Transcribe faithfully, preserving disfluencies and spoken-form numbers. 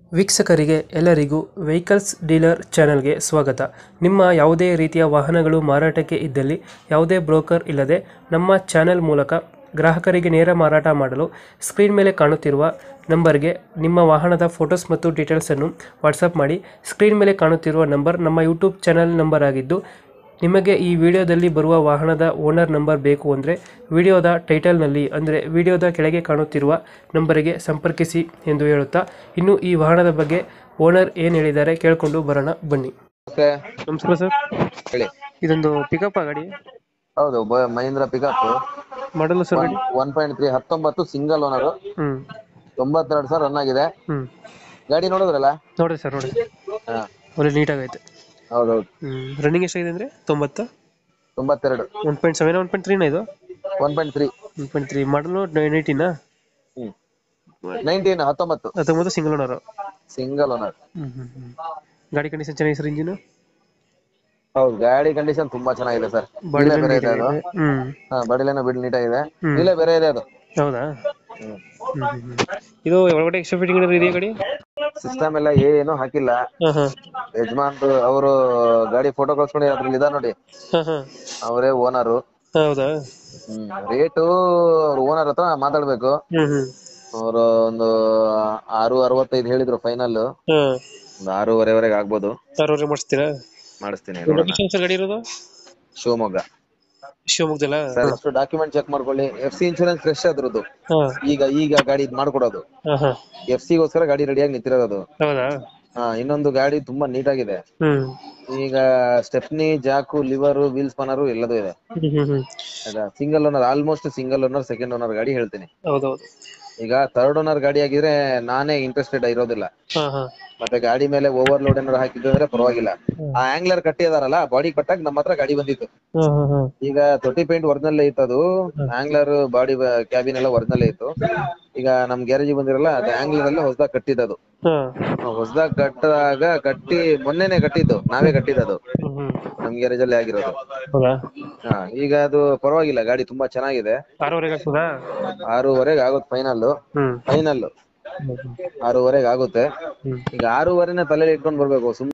ವೀಕ್ಷಕರಿಗೆ ಎಲ್ಲರಿಗೂ vehicles dealer ಚಾನೆಲ್ಗೆ ಸ್ವಾಗತ. ನಿಮ್ಮ ಯಾವುದೇ ರೀತಿಯ ವಾಹನಗಳು ಮಾರಾಟಕ್ಕೆ ಇದ್ದಲ್ಲಿ ಯಾವುದೇ ಬ್ರೋಕರ್ ಇಲ್ಲದೆ ನಮ್ಮ ಚಾನೆಲ್ ಮೂಲಕ ಗ್ರಾಹಕರಿಗೆ ನೇರ ಮಾರಾಟ ಮಾಡಲು ಸ್ಕ್ರೀನ್ ಮೇಲೆ ಕಾಣುತ್ತಿರುವ ನಂಬರ್ಗೆ ನಿಮ್ಮ ವಾಹನದ ಫೋಟೋಸ್ ಮತ್ತು ಡೀಟೇಲ್ಸನ್ನು ವಾಟ್ಸಪ್ ಮಾಡಿ. ಸ್ಕ್ರೀನ್ ಮೇಲೆ ಕಾಣುತ್ತಿರುವ ನಂಬರ್ ನಮ್ಮ ಯೂಟ್ಯೂಬ್ ಚಾನೆಲ್ ನಂಬರ್ ಆಗಿದ್ದು, ನಿಮಗೆ ಈ ವಿಡಿಯೋದಲ್ಲಿ ಬರುವ ವಾಹನದ ಓನರ್ ನಂಬರ್ ಬೇಕು ಅಂದರೆ ವಿಡಿಯೋದ ಟೈಟಲ್ನಲ್ಲಿ ಅಂದರೆ ವಿಡಿಯೋದ ಕೆಳಗೆ ಕಾಣುತ್ತಿರುವ ನಂಬರಿಗೆ ಸಂಪರ್ಕಿಸಿ ಎಂದು ಹೇಳುತ್ತಾ, ಇನ್ನು ಈ ವಾಹನದ ಬಗ್ಗೆ ಓನರ್ ಏನು ಹೇಳಿದ್ದಾರೆ ಕೇಳಿಕೊಂಡು ಬರೋಣ ಬನ್ನಿ. ಓಕೆ, ನಮಸ್ಕಾರ ಸರ್, ಹೇಳಿ. ಇದೊಂದು ಪಿಕಪ್ ಗಾಡಿ ಹೌದು, ಬ- ಮಹೀಂದ್ರ ಪಿಕಪ್ ಮಾಡಲು ಸರ್ ಗಾಡಿ? ಒನ್ ಪಾಯಿಂಟ್ ತ್ರೀ ಹತ್ತೊಂಬತ್ತು ಸಿಂಗಲ್ ಓನರ್, ಹ್ಮ್ ತೊಂಬತ್ತೆರಡು ಸಾವಿರ ರನ್ ಆಗಿದೆ. ಹ್ಮ್ ಗಾಡಿ ನೋಡಿದ್ರಲ್ಲ? ನೋಡ್ರಿ ಸರ್, ನೋಡಿ ಹಾ, ಒಳ್ಳೆ ನೀಟಾಗೈತೆ. ಹೌದೌದು. ಹ್ಮ್ ರನ್ನಿಂಗ್ ಎಷ್ಟಾಗಿದೆ ಅಂದರೆ ತೊಂಬತ್ತು ತೊಂಬತ್ತೆರಡು one point seven one point ತ್ರೀನ ಇದು one point three one point three ಮಾಡಲು ನೈನ್ಟೀನಾ ಹ್ಮ್ ನೈನ್ಟೀನ್ ಹತ್ತೊಂಬತ್ತು ಹತ್ತೊಂಬತ್ತು ಸಿಂಗಲ್ ಓನರ್. Single owner. ಹ್ಮ್ ಹ್ಮ್ ಹ್ಮ್ ಗಾಡಿ ಕಂಡೀಷನ್ ಚೆನ್ನಾಗಿದೆ ಸರ್, ಇಂಜಿನ್ ಹೌದು, ಗಾಡಿ ಕಂಡೀಷನ್ ತುಂಬಾ ಚೆನ್ನಾಗಿದೆ ಸರ್. ಬಾಡಿ ಇಲ್ಲೇ ಬೇರೆ ಇದೆ ಅದು. ಹ್ಮ್ ಹಾ, ಬಡಿಲೇನೋ ಬಿಡ್ ನೀಟಾಗಿದೆ. ಹ್ಮ್. ಇಲ್ಲೇ ಬೇರೆ ಇದೆ ಅದು. ಹೌದಾ? ಹ್ಮ್ ಹ್ಮ್ ಹ್ಮ್ ಹ್ಮ್. ಇದು ಒಳಗಡೆ ಎಕ್ಸ್ಟ್ರಾ ಫಿಟ್ಟಿಂಗ್ ಇದೆಯಾ ಗಾಡಿ? ಸಿಸ್ಟಮ್ ಎಲ್ಲ ಏನು ಹಾಕಿಲ್ಲ. ಹಾ ಹಾ ಯಜಮಾನ್ರು ಅವರು ಗಾಡಿ ಫೋಟೋ ಕಳ್ಸ್ಕೊಂಡು ಅದ್ರಲ್ಲಿ ಇದ ನೋಡಿ, ಹಾ ಹಾ ಅವರೇ ಓನರು. ಹೌದಾ? ಹ್ಮ್ ರೇಟು ಅವ್ರ ಓನರ್ ಹತ್ರ ಮಾತಾಡ್ಬೇಕು. ಹ್ಮ್ ಹ್ಮ್ ಅವರು ಒಂದು ಆರು ಅರವತ್ತೈದು ಹೇಳಿದ್ರು ಫೈನಲ್. ಹಾ ಒಂದು ಆರೂವರೆವರೆಗೆ ಆಗ್ಬೋದು. ಆರೂವರೆ ಮಾಡಿಸ್ತೀರಾ? ಮಾಡಿಸ್ತೀನಿ, ನೋಡೋಣ. ಲೊಕೇಶನ್ ಸರ್ ಗಾಡಿ ಇರೋದು ಶಿವಮೊಗ್ಗ ಶಿವಮೊಗ್ಗದಲ್ಲ? ಸರ್. ಅಷ್ಟು ಡಾಕ್ಯುಮೆಂಟ್ ಚೆಕ್ ಮಾಡ್ಕೊಳ್ಳಿ. ಎಫ್ ಸಿ ಇನ್ಶೂರೆನ್ಸ್ ಫ್ರೆಶ್ ಅದ್ರದ್ದು. ಹಾ ಈಗ ಈಗ ಗಾಡಿ ಇದ್ ಮಾಡ್ಕೊಡೋದು. ಹಾ ಹಾ ಎಫ್ ಸಿಗೋಸ್ಕರ ಗಾಡಿ ರೆಡಿಯಾಗಿ ನಿಂತಿರೋದು. ಹೌದಾ? ಹಾ, ಇನ್ನೊಂದು ಗಾಡಿ ತುಂಬಾ ನೀಟಾಗಿದೆ. ಹ್ಮ್ ಈಗ stepney, jack, lever, wheel spanner ಎಲ್ಲದೂ ಇದೆ. ಹ್ಮ್ ಹ್ಮ್ ಹ್ಮ್ ಆಯ್ತಾ? Single owner, almost single owner, second owner ಗಾಡಿ ಹೇಳ್ತೀನಿ. ಹೌದೌದು. ಈಗ ಥರ್ಡ್ ಓನರ್ ಗಾಡಿ ಆಗಿದ್ರೆ ನಾನೇ ಇಂಟ್ರೆಸ್ಟೆಡ್ ಇರೋದಿಲ್ಲ. ಹಾ ಹಾ ಮತ್ತೆ ಗಾಡಿ ಮೇಲೆ ಓವರ್ಲೋಡ್ ಏನಾದ್ರು ಹಾಕಿದ್ದು ಅಂದ್ರೆ ಪರವಾಗಿಲ್ಲ. ಆ ಆಂಗ್ಲರ್ ಕಟ್ಟಿದಾರಲ್ಲ, ಬಾಡಿ ಕಟ್ಟಾಗ ನಮ್ಮ ಹತ್ರ ಗಾಡಿ ಬಂದಿತ್ತು. ಹಾ ಹಾ ಹಾ ಈಗ ತೊಟ್ಟಿ ಪೇಂಟ್ ಒರಿಜಿನಲ್ ಇತ್ತು, ಅದು ಆಂಗ್ಲರ್ ಬಾಡಿ ಕ್ಯಾಬಿನ್ ಎಲ್ಲ ಒರಿಜಿನಲ್ ಇತ್ತು. ಈಗ ನಮ್ ಗ್ಯಾರೇಜ್ ಬಂದಿರಲ್ಲ, ಅದು ಆಂಗ್ಲರ್ ಎಲ್ಲ ಹೊಸದಾಗ ಕಟ್ಟಿದ್ದದು. ಹಾ ಹೊಸದಾಗ ಕಟ್ಟಿದಾಗ ಕಟ್ಟಿ ಮೊನ್ನೆನೆ ಕಟ್ಟಿದ್ದು, ನಾವೇ ಕಟ್ಟಿದ್ದು. ಹ್ಮ್ ಹ್ಮ್ ನಮ್ ಗ್ಯಾರೇಜ್ ಅಲ್ಲಿ ಆಗಿರೋದು. ಹೌದಾ? ಹಾ, ಈಗ ಅದು ಪರವಾಗಿಲ್ಲ, ಗಾಡಿ ತುಂಬಾ ಚೆನ್ನಾಗಿದೆ. ಆರೂವರೆಗೆ ಆಗ್ತದಾ? ಆರೂವರೆಗೆ ಆಗುತ್ತೆ ಫೈನಲ್. ಹ್ಮ್ ಫೈನಲ್ ಹ್ಮ್ ಆರೂವರೆಗೆ ಆಗುತ್ತೆ. ಹ್ಮ್ ಈಗ ಆರೂವರೆನ ತಲೆಯಲ್ಲಿ ಇಟ್ಕೊಂಡ್ ಬರ್ಬೇಕು. ಸುಮ್ನೆ